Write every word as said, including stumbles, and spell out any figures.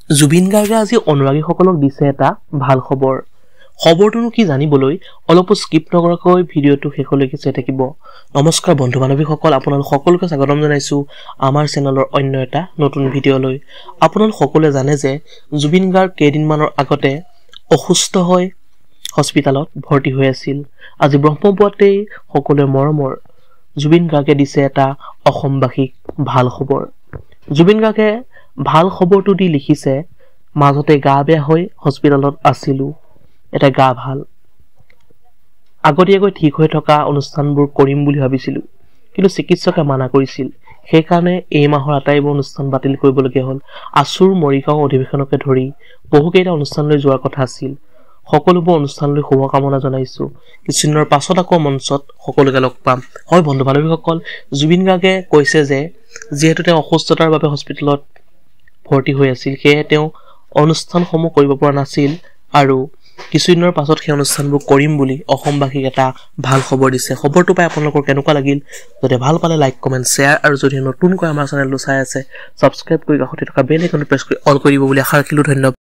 জুবিন গাৰ্গে আজি অনুৰাগীসকলক দিছে এটা ভাল খবৰ। খবৰটোনো কি জানিবলৈ অলপ স্কিপ নকৰাকৈ ভিডিঅ'টো শেষলৈকে চাই থাকিব। নমস্কাৰ বন্ধু বান্ধৱীসকল, আপোনালোক সকলোকে স্বাগতম জনাইছো আমাৰ চেনেলৰ অন্য এটা নতুন ভিডিঅ'লৈ। আপোনালোক সকলোৱে জানে যে জুবিন গাৰ্গ কেইদিনমানৰ আগতে অসুস্থ হৈ হস্পিটালত ভৰ্তি হৈ আছিল। আজি ব্ৰহ্মপুৱাতেই সকলোৱে মৰমৰ জুবিন গাৰ্গে দিছে এটা অসমবাসীক ভাল খবৰ। জুবিন গাৰ্গে ভাল খবৰটো দি লিখিছে, মাজতে গা বেয়া হৈ হস্পিটালত আছিলো, এটা গা ভাল। আগতীয়াকৈ ঠিক হৈ থকা অনুষ্ঠানবোৰ কৰিম বুলি ভাবিছিলো, কিন্তু চিকিৎসকে মানা কৰিছিল। সেইকাৰণে এই মাহৰ আটাইবোৰ অনুষ্ঠান বাতিল কৰিবলগীয়া হ'ল। আছুৰ মৰিগাঁও অধিৱেশনকে ধৰি বহুকেইটা অনুষ্ঠানলৈ যোৱাৰ কথা আছিল। সকলোবোৰ অনুষ্ঠানলৈ শুভকামনা জনাইছো। কিছুদিনৰ পাছত আকৌ মঞ্চত সকলোকে লগ পাম। হয় বন্ধু বান্ধৱীসকল, জুবিন গাৰ্গে কৈছে যে যিহেতু তেওঁ অসুস্থতাৰ বাবে হস্পিটালত ভৰ্তি হৈ আছিল, সেয়ে তেওঁ অনুষ্ঠানসমূহ কৰিব পৰা নাছিল আৰু কিছুদিনৰ পাছত সেই অনুষ্ঠানবোৰ কৰিম বুলি অসমবাসীক এটা ভাল খবৰ দিছে। খবৰটো পাই আপোনালোকৰ কেনেকুৱা লাগিল? যদি ভাল পালে লাইক কমেণ্ট শ্বেয়াৰ আৰু যদি নতুনকৈ আমাৰ চেনেলটো চাই আছে ছাবস্ক্ৰাইব কৰি কাষতে থকা বেল আইকনটো প্ৰেছ কৰি অল কৰি দিব বুলি আশা ৰাখিলোঁ। ধন্যবাদ।